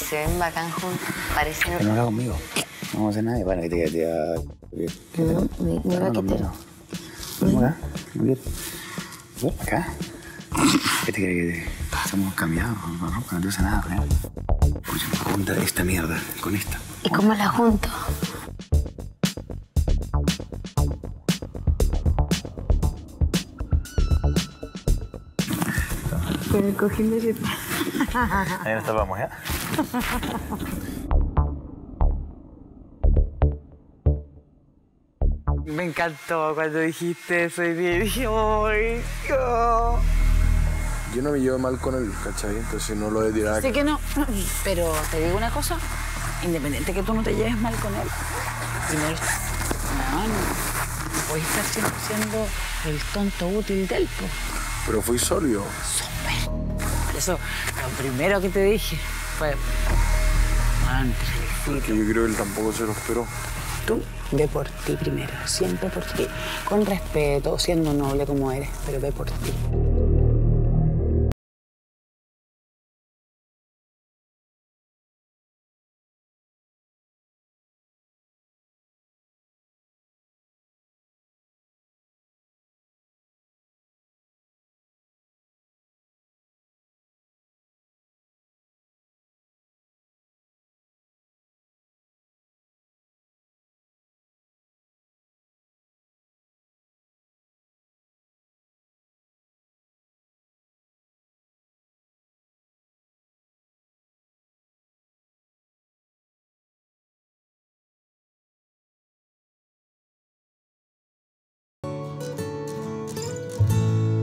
se ven bacán juntos. Parecen... Que no haga conmigo. No vamos a hacer nada. Bueno, que te No, me va a quitar. Vamos acá. Acá. ¿Qué te crees que somos cambiados? No te pasa nada con él. Oye, junta esta mierda con esta. ¿Y cómo la junto? Con el cojín de ripa. Ahí nos tapamos, ¿ya? Me encantó cuando dijiste eso y dije, ¡ay, no! Yo no me llevo mal con él, ¿cachai? Entonces no lo he tirado. Sé que no, pero te digo una cosa, independiente que tú no te lleves mal con él, primero, no puedes estar siempre siendo el tonto útil del po. Pero fui sólido. Por eso, lo primero que te dije fue, man, Porque yo creo que él tampoco se lo esperó. tú ve por ti primero, siempre por ti, con respeto, siendo noble como eres, pero ve por ti.